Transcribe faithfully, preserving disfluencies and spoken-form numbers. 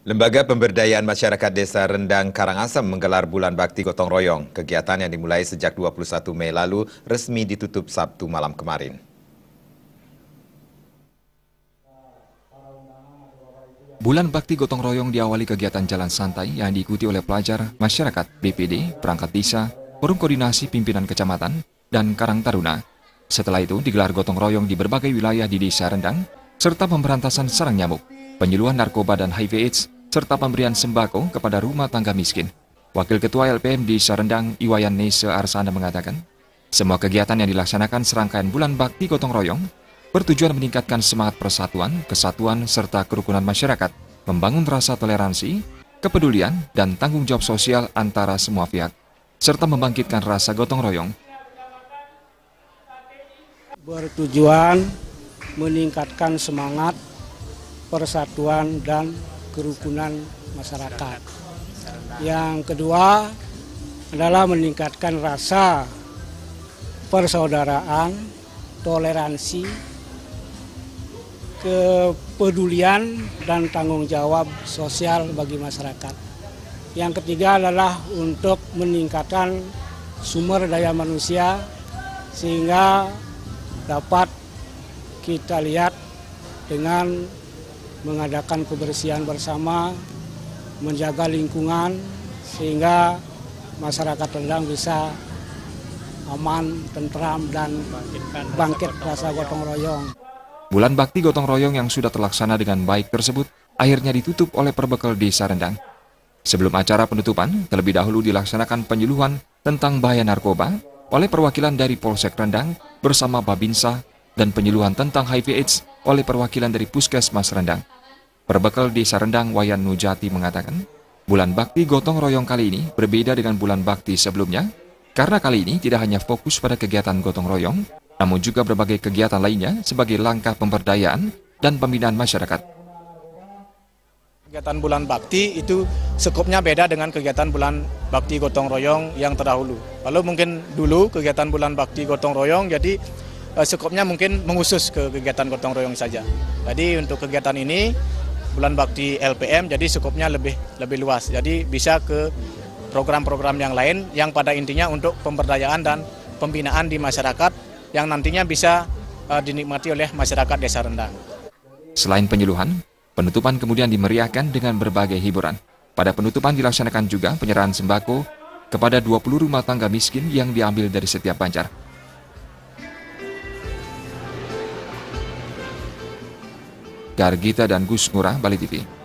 Lembaga Pemberdayaan Masyarakat Desa Rendang Karangasem menggelar Bulan Bakti Gotong Royong. Kegiatan yang dimulai sejak dua puluh satu Mei lalu resmi ditutup Sabtu malam kemarin. Bulan Bakti Gotong Royong diawali kegiatan jalan santai yang diikuti oleh pelajar, masyarakat, B P D, perangkat desa, forum koordinasi pimpinan kecamatan, dan Karang Taruna. Setelah itu digelar gotong royong di berbagai wilayah di Desa Rendang, serta pemberantasan sarang nyamuk, penyuluhan narkoba dan H I V AIDS, serta pemberian sembako kepada rumah tangga miskin. Wakil Ketua L P M Desa Rendang, Iwayan Nese Arsana mengatakan, semua kegiatan yang dilaksanakan serangkaian Bulan Bakti Gotong Royong bertujuan meningkatkan semangat persatuan, kesatuan, serta kerukunan masyarakat, membangun rasa toleransi, kepedulian, dan tanggung jawab sosial antara semua pihak, serta membangkitkan rasa gotong royong. Bertujuan meningkatkan semangat persatuan dan kerukunan masyarakat. Yang kedua adalah meningkatkan rasa persaudaraan, toleransi, kepedulian, dan tanggung jawab sosial bagi masyarakat. Yang ketiga adalah untuk meningkatkan sumber daya manusia sehingga dapat kita lihat dengan mengadakan kebersihan bersama, menjaga lingkungan sehingga masyarakat Rendang bisa aman, tentram, dan bangkit rasa gotong royong. Bulan Bakti Gotong Royong yang sudah terlaksana dengan baik tersebut akhirnya ditutup oleh Perbekal Desa Rendang. Sebelum acara penutupan, terlebih dahulu dilaksanakan penyuluhan tentang bahaya narkoba oleh perwakilan dari Polsek Rendang bersama Babinsa dan penyuluhan tentang H I V AIDS oleh perwakilan dari Puskesmas Rendang. Perbekal Desa Rendang Wayan Nujati mengatakan, Bulan Bakti Gotong Royong kali ini berbeda dengan Bulan Bakti sebelumnya, karena kali ini tidak hanya fokus pada kegiatan gotong royong, namun juga berbagai kegiatan lainnya sebagai langkah pemberdayaan dan pembinaan masyarakat. Kegiatan Bulan Bakti itu skopnya beda dengan kegiatan Bulan Bakti Gotong Royong yang terdahulu. Lalu mungkin dulu kegiatan Bulan Bakti Gotong Royong, jadi eh, skopnya mungkin mengusus ke kegiatan gotong royong saja. Jadi untuk kegiatan ini Bulan Bakti L P M, jadi skopnya lebih lebih luas. Jadi bisa ke program-program yang lain yang pada intinya untuk pemberdayaan dan pembinaan di masyarakat yang nantinya bisa uh, dinikmati oleh masyarakat Desa Rendang. Selain penyuluhan, penutupan kemudian dimeriahkan dengan berbagai hiburan. Pada penutupan dilaksanakan juga penyerahan sembako kepada dua puluh rumah tangga miskin yang diambil dari setiap banjar. Gargita dan Gus Ngurah, Bali T V.